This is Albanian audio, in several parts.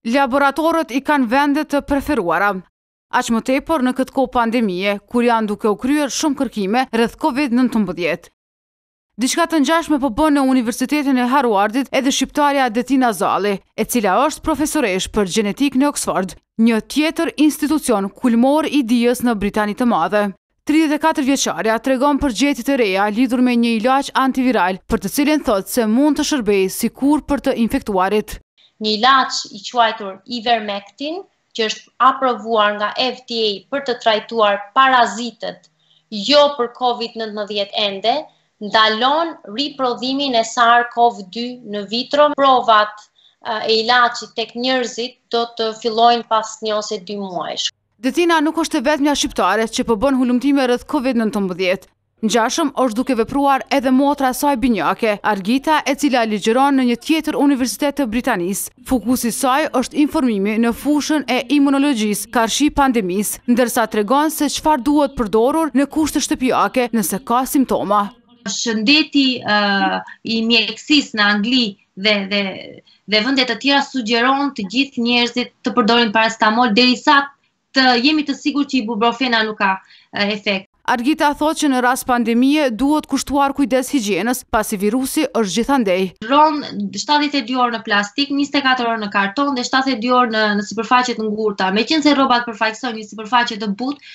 Laboratorët i kanë vendet të preferuara. Aq më tepër në këtë kohë pandemie, kur janë duke u kryer shumë kërkime rreth COVID-19. Diçka të ngjashme po bën në Universitetin e Harvardit edhe shqiptarja Detina Zalli, e cila është profesoresh për gjenetik në Oxford, një tjetër institucion kulmor i dijes në Britani të Madhe. 34 vjeçarja tregon për gjetje të reja lidhur me një ilaç antiviral, për të cilin thotë se mund të shërbejë sikur për të infektuarit. Një ilaç i quajtur Ivermectin, që është aprovuar nga FDA për të trajtuar parazitët, jo për COVID-19 ende, ndalon riprodhimin e SARS-CoV-2 në vitro. Provat e ilaçit tek njerëzit do të fillojnë pas 1 ose 2 muajsh. Detina nuk është e vetmja shqiptare që po bën hulumtime rreth COVID-19. Ngjashëm është duke vepruar edhe motra e saj binjake, Argita, e cila ligjëron në një tjetër universitet të Britanisë. Fokusi i saj është informimi në fushën e imunologjisë karshi pandemisë, ndërsa tregon se çfarë duhet përdorur në kushte shtëpiake nëse ka simptoma. Shëndeti i mjekësisë në Angli dhe vende të tjera sugjeron të gjithë njerëzit të përdorin paracetamol derisa të jemi të sigurt që ibuprofena nuk ka efekt. Argita thotë që në rast pandemie duhet kushtuar kujdes higjienës, pasi virusi është gjithandej. Rron 72 orë në plastik, 24 orë në karton dhe 72 orë në sipërfaqe të ngurta. Meqense rrobat përfaqësojnë një sipërfaqe të butë,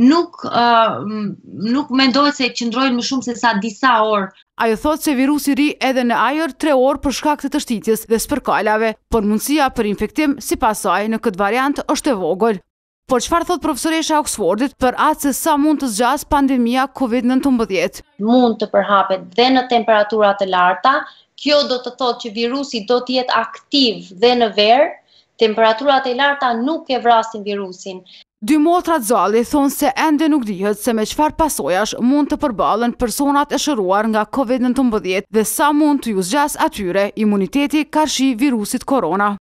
nuk mendohet se qëndrojnë më shumë se sa disa orë. Ajo thotë se virusi ri edhe në ajër 3 orë për shkak të tështitjes dhe spërkalave, por mundësia për infektim sipas saj në këtë variant është e vogël. Por çfarë thot profesoresha e Oxfordit për atë se sa mund të zgjasë pandemia COVID-19? Mund të përhapet dhe në temperatura të larta. Kjo do të thotë që virusi do të jetë aktiv dhe në verë. Temperaturat e larta nuk e vrasin virusin. Dy motrat Zalli thonë se ende nuk dihet se me çfarë pasojash mund të përballen personat e shëruar nga COVID-19 dhe sa mund të ju zgjas atyre imuniteti karshi virusit korona.